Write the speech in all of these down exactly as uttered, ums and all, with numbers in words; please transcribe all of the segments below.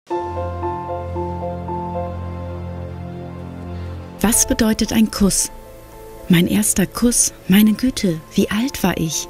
Was bedeutet ein Kuss? Mein erster Kuss, meine Güte, wie alt war ich?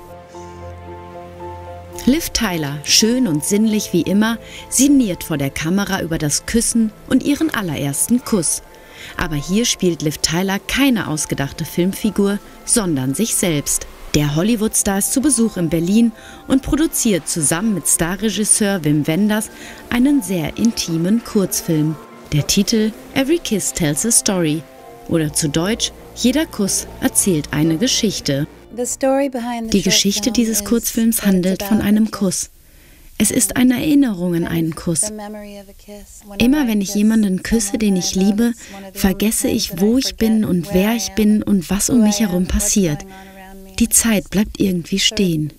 Liv Tyler, schön und sinnlich wie immer, sinniert vor der Kamera über das Küssen und ihren allerersten Kuss. Aber hier spielt Liv Tyler keine ausgedachte Filmfigur, sondern sich selbst. Der Hollywood-Star ist zu Besuch in Berlin und produziert zusammen mit Starregisseur Wim Wenders einen sehr intimen Kurzfilm. Der Titel Every Kiss Tells a Story oder zu Deutsch Jeder Kuss erzählt eine Geschichte. Die Geschichte dieses Kurzfilms handelt von einem Kuss. Es ist eine Erinnerung an einen Kuss. Immer wenn ich jemanden küsse, den ich liebe, vergesse ich, wo ich bin und wer ich bin und was um mich herum passiert. Die Zeit bleibt irgendwie stehen.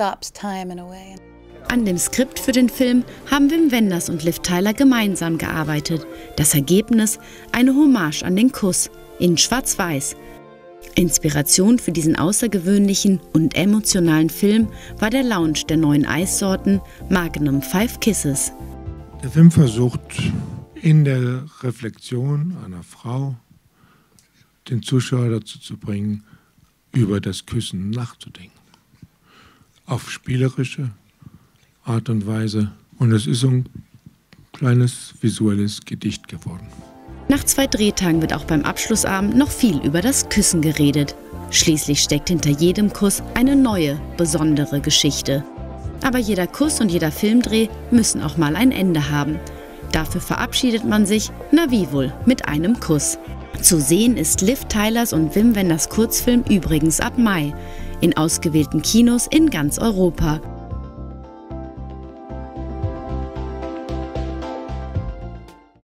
An dem Skript für den Film haben Wim Wenders und Liv Tyler gemeinsam gearbeitet. Das Ergebnis: eine Hommage an den Kuss in Schwarz-Weiß. Inspiration für diesen außergewöhnlichen und emotionalen Film war der Launch der neuen Eissorten Magnum Five Kisses. Der Film versucht in der Reflexion einer Frau den Zuschauer dazu zu bringen, über das Küssen nachzudenken. Auf spielerische Art und Weise. Und es ist so ein kleines visuelles Gedicht geworden. Nach zwei Drehtagen wird auch beim Abschlussabend noch viel über das Küssen geredet. Schließlich steckt hinter jedem Kuss eine neue, besondere Geschichte. Aber jeder Kuss und jeder Filmdreh müssen auch mal ein Ende haben. Dafür verabschiedet man sich, na wie wohl, mit einem Kuss. Zu sehen ist Liv Tylers und Wim Wenders Kurzfilm übrigens ab Mai in ausgewählten Kinos in ganz Europa.